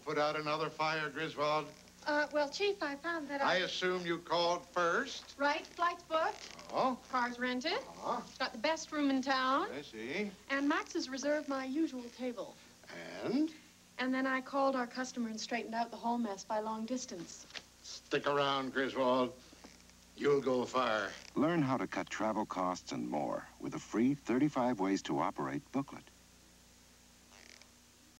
put out another fire, Griswold? Well, Chief, I found that I assume you called first. Right, flights booked. Oh. Cars rented. Uh-huh. Got the best room in town. I see. And Max has reserved my usual table. And? And then I called our customer and straightened out the whole mess by long distance. Stick around, Griswold. You'll go far. Learn how to cut travel costs and more with a free 35 Ways to Operate booklet.